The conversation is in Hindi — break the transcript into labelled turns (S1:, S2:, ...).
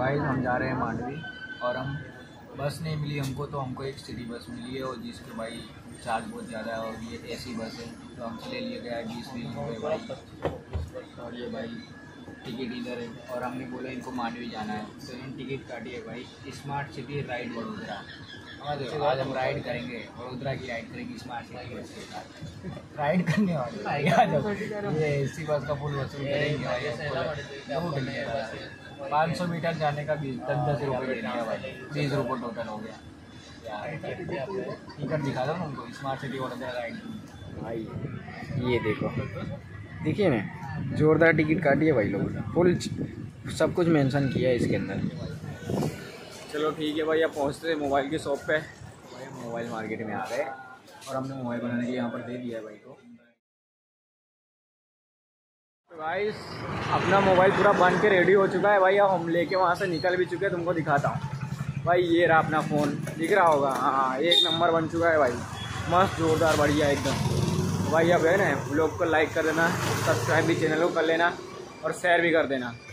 S1: भाई हम जा रहे हैं मांडवी और हम बस नहीं मिली हमको, तो हमको एक सिटी बस मिली है और जिसके भाई चार्ज बहुत ज़्यादा है और ये एसी बस है, तो हमसे ले लिया गया है 20-20 रुपये भाई। और ये भाई टिकट इधर है और हमने बोला इनको मांडवी जाना है, तो इन्होंने टिकट काटी है भाई। Smart city ride Vadodara. आज हम राइड करेंगे, वडोदरा की राइड करेंगे स्मार्ट सिटी बस के साथ। राइड करने वाले भाई आज ये एसी बस का फुल वसूल करेंगे भाई। 500 मीटर जाने का 10-10 रुपये देने का भाई, 20 रुपये टोटल हो गया यार। टिकट दिखा दो उनको स्मार्ट सिटी वडोदरा राइड
S2: भाई। ये देखो, देखिए ना, जोरदार टिकट काटी है भाई लोग, फुल सब कुछ मेंशन किया है इसके अंदर। चलो ठीक है भाई, अब पहुँचते हैं मोबाइल की शॉप पे। भाई हम मोबाइल मार्केट में आ गए और हमने मोबाइल बनाने के यहाँ पर दे दिया है भाई को। तो भाई अपना मोबाइल पूरा बन के रेडी हो चुका है भाई, अब हम लेके वहाँ से निकल भी चुके हैं। तुमको दिखाता हूँ भाई, ये रहा अपना फ़ोन, दिख रहा होगा। हाँ, एक नंबर बन चुका है भाई, मस्त जोरदार बढ़िया एकदम। भाई अब है ना, व्लॉग को लाइक कर देना, सब्सक्राइब भी चैनल को कर लेना और शेयर भी कर देना।